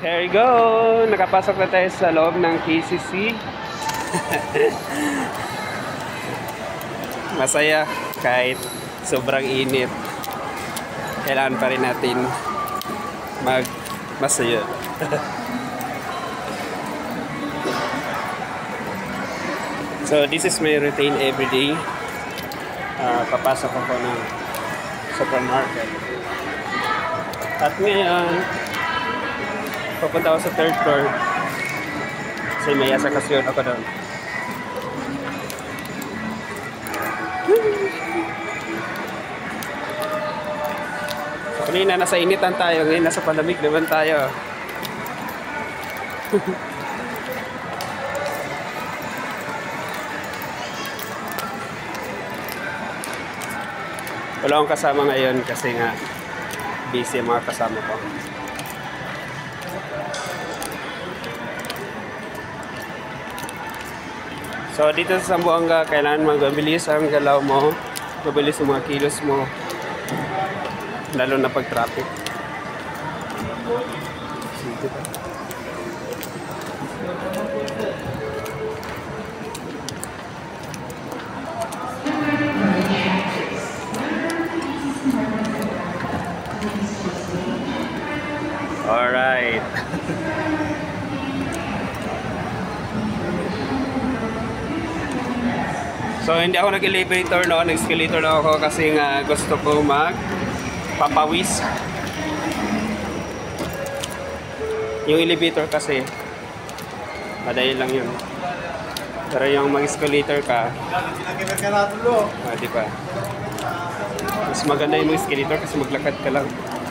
Here we go! Nakapasok na tayo sa loob ng KCC. Masaya kahit sobrang init. Kailangan pa rin natin masaya. So this is my routine every day. Papasok ako ng supermarket. At ngayon, papunta ako sa third floor. Kasi may asakasyon ako doon. Kanina nasa initan tayo, ngayon nasa palamig naman tayo. Wala akong kasama ngayon kasi nga busy ang mga kasama ko. So dito sa Zamboanga, kailangan magbilis ang galaw mo, mabilis ang mga kilos mo, lalo na pag traffic. Alright. So hindi ako nag-elevator no, nag-escalator na ako kasi nga gusto ko magpapawis. Yung elevator kasi madali lang yun. Pero yung mag-escalator ka, di ba? Mas maganda yung mag-escalator kasi maglakad ka lang.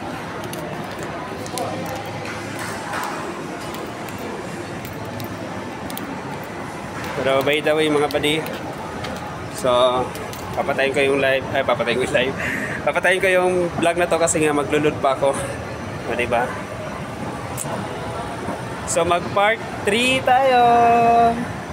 Pero by the way mga buddy, so papatayin ko yung live, papatayin ko yung vlog na to kasi nga maglulod pa ako. O diba? So mag part 3 tayo.